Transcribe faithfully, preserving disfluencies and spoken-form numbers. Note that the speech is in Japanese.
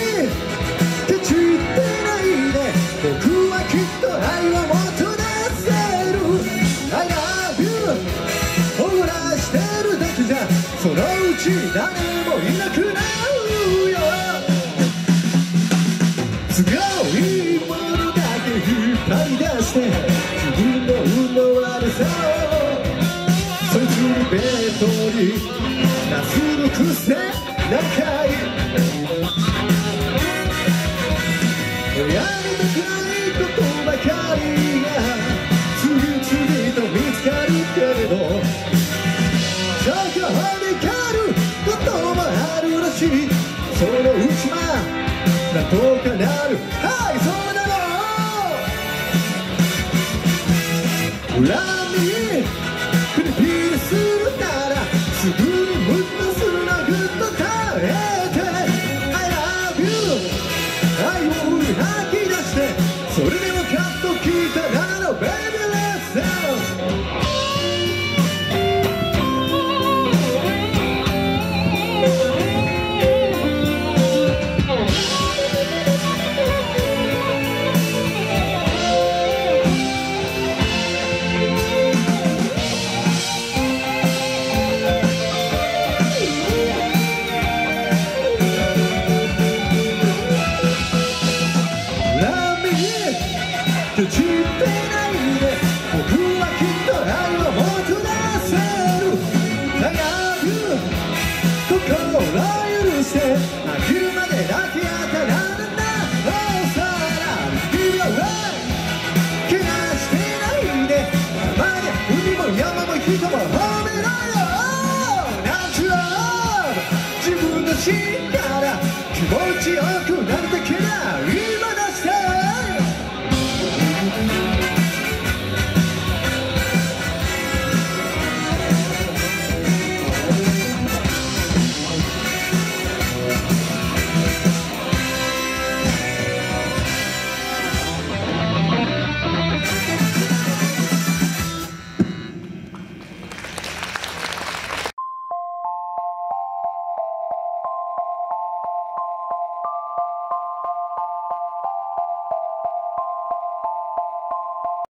ケチってないで僕はきっと愛をもたらせる I love you ほらしてるだけじゃそのうち誰もいなくなるよすごいものだけ引っ張り出して自分の運の悪さをそいつにベッドになする癖仲いいやりたくないことばかりが次々と見つかるけれどそこで狩ることもあるらしいそのうちはなんとかなるはいそうだろう恨みピリピリするならすぐにムッとするなぐっと耐えて I love you 愛を吐き出してそれでもカッと聞いたならの Baby let's danceケチってないで僕はきっと愛をもたらせる I love you 心を許して飽きるまで抱き合ったらなんだ Oh さらに Give it away 怪我してないでまで海も山も人も褒めろよ Natural 自分の芯から気持ちよくなって